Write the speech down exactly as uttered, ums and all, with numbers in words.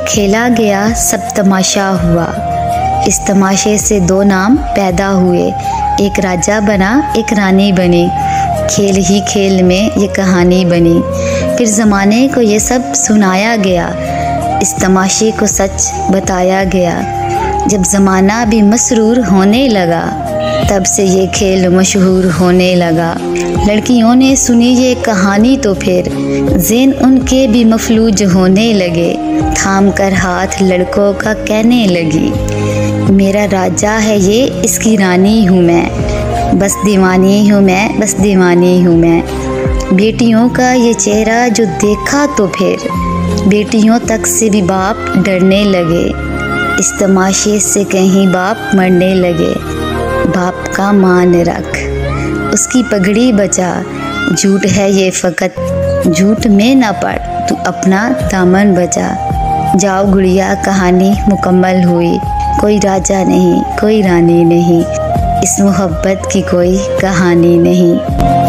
खेला गया सब तमाशा हुआ। इस तमाशे से दो नाम पैदा हुए, एक राजा बना एक रानी बनी। खेल ही खेल में ये कहानी बनी, फिर ज़माने को ये सब सुनाया गया। इस तमाशे को सच बताया गया। जब ज़माना भी मसरूर होने लगा, तब से ये खेल मशहूर होने लगा। लड़कियों ने सुनी ये कहानी तो फिर ज़ेन उनके भी मफलूज होने लगे। थाम कर हाथ लड़कों का कहने लगी, मेरा राजा है ये, इसकी रानी हूँ मैं, बस दीवानी हूँ मैं, बस दीवानी हूँ मैं। बेटियों का ये चेहरा जो देखा तो फिर बेटियों तक से भी बाप डरने लगे। इस तमाशे से कहीं बाप मरने लगे। बाप का मान रख, उसकी पगड़ी बचा, झूठ है ये फ़कत, झूठ में ना पड़, तू अपना दामन बचा। जाओ गुड़िया, कहानी मुकम्मल हुई। कोई राजा नहीं, कोई रानी नहीं, इस मोहब्बत की कोई कहानी नहीं।